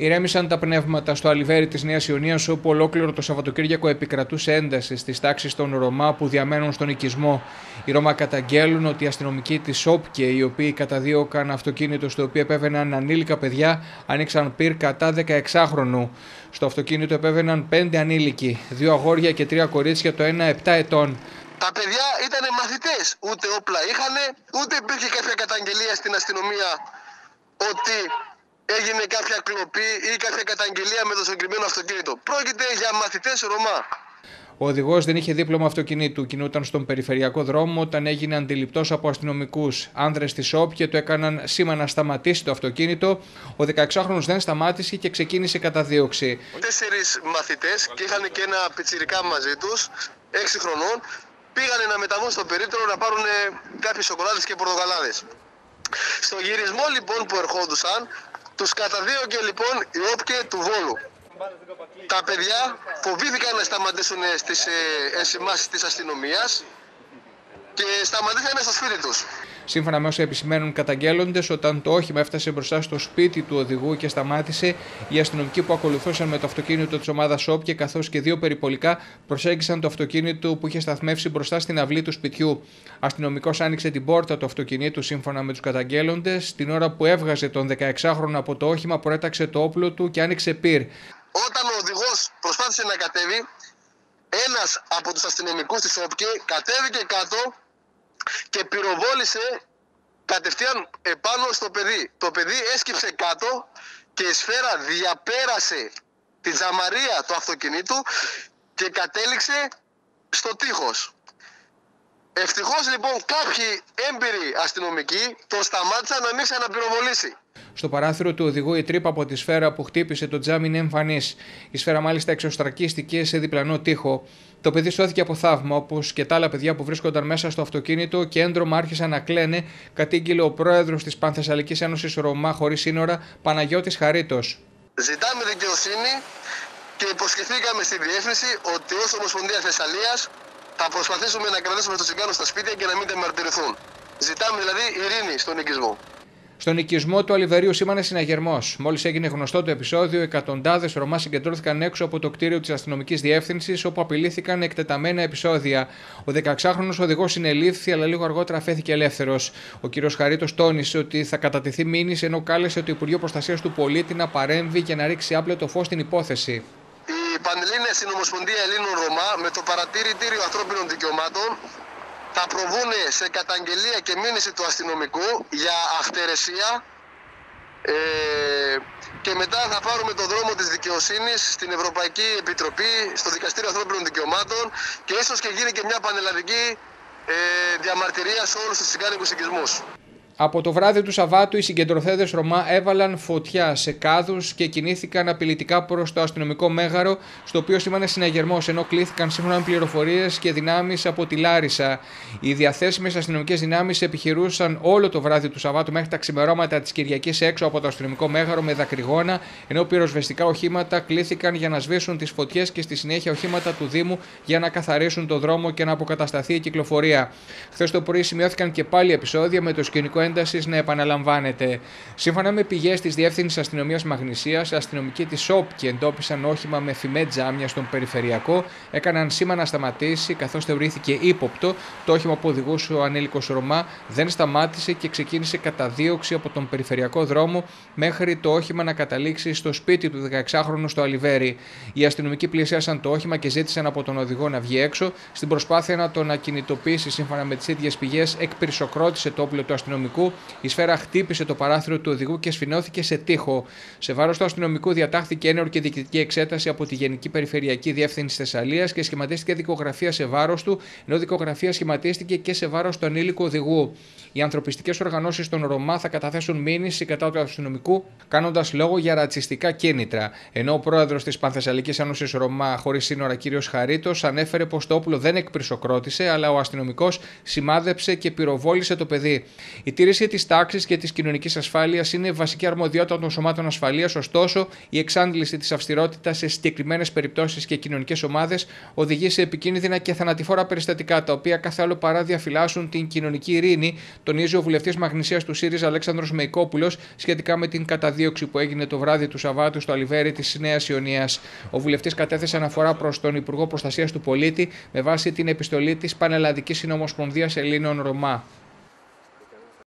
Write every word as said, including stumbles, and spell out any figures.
Ηρέμησαν τα πνεύματα στο Αλιβέρι της Νέας Ιωνίας, όπου ολόκληρο το Σαββατοκύριακο επικρατούσε ένταση στις τάξεις των Ρωμά που διαμένουν στον οικισμό. Οι Ρωμά καταγγέλουν ότι οι αστυνομικοί της ΟΠΚΕ, οι οποίοι καταδίωκαν αυτοκίνητο στο οποίο επέβαιναν ανήλικα παιδιά, άνοιξαν πυρ κατά δεκαεξάχρονου. Στο αυτοκίνητο επέβαιναν πέντε ανήλικοι, δύο αγόρια και τρία κορίτσια, το ένα επτά ετών. Τα παιδιά ήταν μαθητές, ούτε όπλα είχαν, ούτε υπήρχε κάποια καταγγελία στην αστυνομία ότι έγινε κάποια κλοπή ή κάποια καταγγελία με το συγκεκριμένο αυτοκίνητο. Πρόκειται για μαθητές Ρωμά. Ο οδηγός δεν είχε δίπλωμα αυτοκινήτου. Κινούταν στον περιφερειακό δρόμο όταν έγινε αντιληπτός από αστυνομικούς. Άνδρες της ΟΠΚΕ του έκαναν σήμα να σταματήσει το αυτοκίνητο. Ο δεκαεξάχρονος δεν σταμάτησε και ξεκίνησε καταδίωξη. Τέσσερις μαθητές και είχαν και ένα πιτσιρικά μαζί τους, έξι χρονών, πήγανε να μεταβούν στο περίπτερο να πάρουν κάποιες σοκολάδες και πορτοκαλάδες. Στο γυρισμό λοιπόν που ερχόντουσαν, τους καταδίωκε λοιπόν η ΟΠΚΕ του Βόλου. Τα παιδιά φοβήθηκαν να σταματήσουν στις ενσημάσεις της αστυνομίας και σταματήσανε στο σπίτι τους. Σύμφωνα με όσα επισημαίνουν καταγγέλλοντες, όταν το όχημα έφτασε μπροστά στο σπίτι του οδηγού και σταμάτησε, οι αστυνομικοί που ακολουθούσαν με το αυτοκίνητο της ομάδας ΟΠΚΕ καθώς και δύο περιπολικά προσέγγισαν το αυτοκίνητο που είχε σταθμεύσει μπροστά στην αυλή του σπιτιού. Αστυνομικός άνοιξε την πόρτα του αυτοκινήτου, σύμφωνα με τους καταγγέλλοντες. Την ώρα που έβγαζε τον δεκαεξάχρονο από το όχημα, προέταξε το όπλο του και άνοιξε πυρ. Όταν ο οδηγός προσπάθησε να κατέβει, ένας από τους αστυνομικούς της ΟΠΚΕ κατέβηκε κάτω και πυροβόλησε κατευθείαν επάνω στο παιδί. Το παιδί έσκυψε κάτω και η σφαίρα διαπέρασε τη τζαμαρία του αυτοκινήτου και κατέληξε στο τείχος. Ευτυχώς λοιπόν κάποιοι έμπειροι αστυνομικοί τον σταμάτησαν να μην ξαναπυροβολήσει. Στο παράθυρο του οδηγού η τρύπα από τη σφαίρα που χτύπησε το τζάμι είναι εμφανής. Η σφαίρα μάλιστα εξωστρακίστηκε σε διπλανό τοίχο. Το παιδί σώθηκε από θαύμα, όπως και τα άλλα παιδιά που βρίσκονταν μέσα στο αυτοκίνητο και έντρομα άρχισαν να κλαίνε, κατήγγειλε ο πρόεδρος της Πανθεσσαλικής Ένωσης Ρωμά Χωρίς Σύνορα, Παναγιώτης Χαρίτος. Ζητάμε δικαιοσύνη και υποσχεθήκαμε στη διεύθυνση ότι ως Ομοσπονδία Θεσσαλίας θα προσπαθήσουμε να κρατήσουμε τους Τσιγκάνους στα σπίτια και να μην διαμαρτυρηθούν. Ζητάμε δηλαδή ειρήνη στον οικισμό. Στον οικισμό του Αλιβερίου σήμανε συναγερμός. Μόλις έγινε γνωστό το επεισόδιο, εκατοντάδες Ρωμά συγκεντρώθηκαν έξω από το κτίριο της αστυνομικής διεύθυνσης, όπου απειλήθηκαν εκτεταμένα επεισόδια. Ο δεκαεξάχρονος οδηγός συνελήφθη, αλλά λίγο αργότερα αφέθηκε ελεύθερος. Ο κ. Χαρίτος τόνισε ότι θα κατατεθεί μήνυση, ενώ κάλεσε το Υπουργείο Προστασίας του Πολίτη να παρέμβει και να ρίξει άπλετο φως στην υπόθεση. Η Πανελλήνια Συνομοσπονδία Ελλήνων Ρωμά με το Παρατηρητήριο Ανθρώπινων Δικαιωμάτων θα προβούν σε καταγγελία και μήνυση του αστυνομικού για αυθαιρεσία ε, και μετά θα πάρουμε το δρόμο της δικαιοσύνης στην Ευρωπαϊκή Επιτροπή, στο Δικαστήριο Ανθρώπινων Δικαιωμάτων και ίσως και γίνει και μια πανελλαδική ε, διαμαρτυρία σε όλους τους τσιγκάνικους οικισμούς. Από το βράδυ του Σαββάτου, οι συγκεντρωθέντες Ρωμά έβαλαν φωτιά σε κάδους και κινήθηκαν απειλητικά προς το αστυνομικό μέγαρο, στο οποίο σήμανε συναγερμός, ενώ κλήθηκαν σύμφωνα με πληροφορίες και δυνάμεις από τη Λάρισα. Οι διαθέσιμες αστυνομικές δυνάμεις επιχειρούσαν όλο το βράδυ του Σαββάτου μέχρι τα ξημερώματα της Κυριακής έξω από το αστυνομικό μέγαρο με δακρυγόνα, ενώ πυροσβεστικά οχήματα κλήθηκαν για να σβήσουν τις φωτιές και στη συνέχεια οχήματα του Δήμου για να καθαρίσουν το δρόμο και να αποκατασταθεί η κυκλοφορία. Χθες το πρωί σημειώθηκαν και πάλι επεισόδια με το σκηνικό έντασης να επαναλαμβάνεται. Σύμφωνα με πηγές της Διεύθυνσης Αστυνομίας Μαγνησίας, αστυνομικοί της ΟΠΚΕ εντόπισαν όχημα με φημέ τζάμια στον περιφερειακό, έκαναν σήμα να σταματήσει, καθώς θεωρήθηκε ύποπτο. Το όχημα που οδηγούσε ο ανήλικος Ρωμά δεν σταμάτησε και ξεκίνησε καταδίωξη από τον περιφερειακό δρόμο μέχρι το όχημα να καταλήξει στο σπίτι του δεκαεξάχρονου στο Αλιβέρι. Οι αστυνομικοί πλησίασαν το όχημα και ζήτησαν από τον οδηγό να βγει έξω. Στην προσπάθεια να τον ακινητοποιήσει, σύμφωνα με τις ίδιες πηγές, εκπυρσοκρότησε το όπλο του αστυνομικού. Η σφαίρα χτύπησε το παράθυρο του οδηγού και σφινώθηκε σε τοίχο. Σε βάρος του αστυνομικού διατάχθηκε ένορκη και διοικητική εξέταση από τη Γενική Περιφερειακή Διεύθυνση Θεσσαλίας και σχηματίστηκε δικογραφία σε βάρος του, ενώ δικογραφία σχηματίστηκε και σε βάρος του ανήλικου οδηγού. Οι ανθρωπιστικές οργανώσεις των Ρωμά θα καταθέσουν μήνυση κατά του αστυνομικού, κάνοντας λόγο για ρατσιστικά κίνητρα. Ενώ ο πρόεδρος της Πανθεσσαλικής Ένωσης Ρωμά Χωρίς Σύνορα, κ. Χαρίτος, ανέφερε πως το όπλο δεν εκπυρσοκρότησε, αλλά ο αστυνομικός σημάδεψε και πυροβόλησε το παιδί. Η τήρηση της τάξης και της κοινωνικής ασφάλειας είναι βασική αρμοδιότητα των σωμάτων ασφαλείας, ωστόσο, η εξάντληση της αυστηρότητας σε συγκεκριμένες περιπτώσεις και κοινωνικές ομάδες οδηγεί σε επικίνδυνα και θανατηφόρα περιστατικά, τα οποία κάθε άλλο παρά διαφυλάσσουν την κοινωνική ειρήνη, τονίζει ο βουλευτής Μαγνησίας του ΣΥΡΙΖΑ Αλέξανδρος Μεϊκόπουλος σχετικά με την καταδίωξη που έγινε το βράδυ του Σαββάτου στο Αλιβέρι της Νέας Ιωνίας. Ο βουλευτής κατέθεσε αναφορά προς τον Υπουργό Προστασίας του Πολίτη με βάση την επιστολή της Πανελλαδικής Συνομοσπονδίας Ελλήνων Ρωμά.